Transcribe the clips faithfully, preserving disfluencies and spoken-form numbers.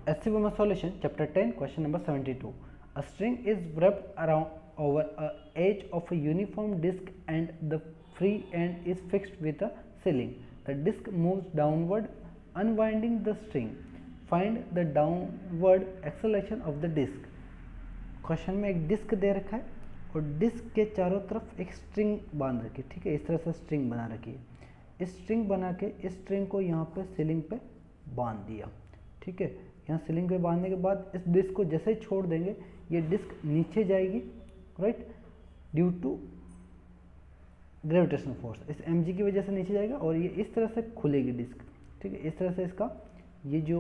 S C B M A solution, chapter ten, question number seventy-two. A string is wrapped around over a edge of a uniform disc and the free end is fixed with a ceiling. The disc moves downward, unwinding the string. Find the downward acceleration of the disc. Question में एक disc दे रखा है और disc के चारों तरफ एक string बांध रखी है, ठीक है। इस तरह से स्ट्रिंग बना रखी है। इस स्ट्रिंग बना के इस स्ट्रिंग को यहाँ पे सीलिंग पे बांध दिया, ठीक है। यहाँ सीलिंग पे बांधने के बाद इस डिस्क को जैसे ही छोड़ देंगे ये डिस्क नीचे जाएगी, right, due to gravitational force. इस एम जी की वजह से नीचे जाएगा और ये इस तरह से खुलेगी डिस्क, ठीक है। इस तरह से इसका ये जो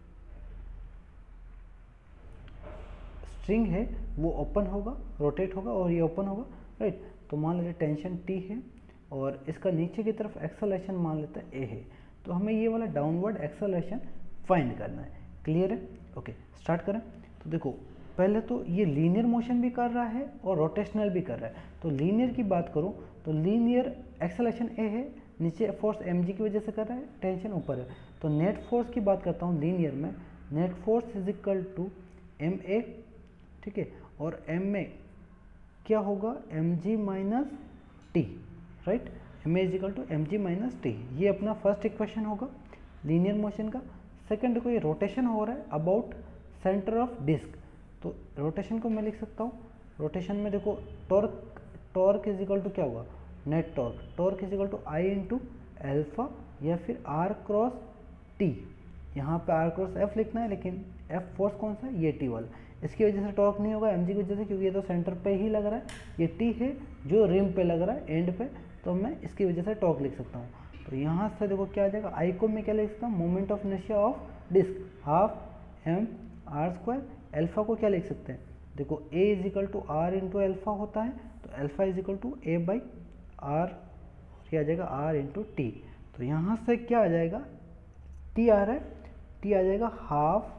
स्ट्रिंग है वो ओपन होगा, रोटेट होगा और ये ओपन होगा, राइट। तो मान लीजिए टेंशन टी है और इसका नीचे की तरफ एक्सेलरेशन मान लेते हैं ए है। तो हमें ये वाला डाउनवर्ड एक्सेलरेशन फाइंड करना है। क्लियर है? ओके, स्टार्ट करें। तो देखो पहले तो ये लीनियर मोशन भी कर रहा है और रोटेशनल भी कर रहा है। तो लीनियर की बात करूँ तो लीनियर एक्सेलरेशन ए है, नीचे फोर्स एम जी की वजह से कर रहा है, टेंशन ऊपर है। तो नेट फोर्स की बात करता हूँ लीनियर में, net force is equal to M A, ठीक है। और एम ए क्या होगा, M G minus T, right. M A is equal to M G minus T. ये अपना फर्स्ट इक्वेशन होगा लीनियर मोशन का। सेकंड देखो ये रोटेशन हो रहा है अबाउट सेंटर ऑफ डिस्क। तो रोटेशन को मैं लिख सकता हूँ, रोटेशन में देखो torque, torque is equal to क्या होगा, net torque. Torque is equal to I into alpha या फिर आर क्रॉस टी। यहाँ पे आर क्रॉस एफ लिखना है लेकिन एफ फोर्स कौन सा है, ये टी वाला। इसकी वजह से टॉर्क नहीं होगा एम जी की वजह से, क्योंकि ये तो सेंटर पे ही लग रहा है। ये टी है जो रिम पे लग रहा है, एंड पे, तो मैं इसकी वजह से टॉर्क लिख सकता हूँ। तो यहाँ से देखो क्या आ जाएगा, आई को मैं क्या लिख सकता हूँ, moment of inertia of disc half M R square. Alpha को क्या लिख सकते हैं, देखो A is equal to R into alpha होता है, तो alpha is equal to A by R, क्या आ जाएगा आर इंटू टी। तो यहाँ से क्या आ जाएगा, टी आ रहा है, टी आ जाएगा हाफ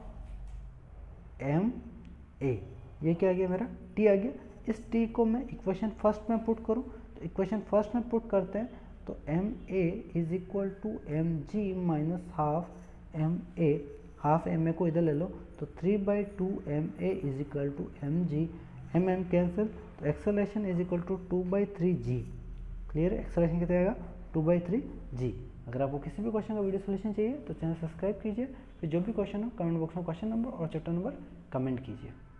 एम ए। ये क्या आ गया मेरा, टी आ गया। इस टी को मैं इक्वेशन फर्स्ट में पुट करूँ, तो इक्वेशन फर्स्ट में पुट करते हैं तो M A is equal to M G minus half M A. Half M A को इधर ले लो तो three by two M A is equal to M G, M M cancel, तो acceleration is equal to two by three G. Clear है? Acceleration कितना आएगा, to by three जी। अगर आपको किसी भी क्वेश्चन का वीडियो सोल्यूशन चाहिए तो चैनल सब्सक्राइब कीजिए। फिर जो भी क्वेश्चन हो कमेंट बॉक्स में क्वेश्चन नंबर और चैप्टर नंबर कमेंट कीजिए।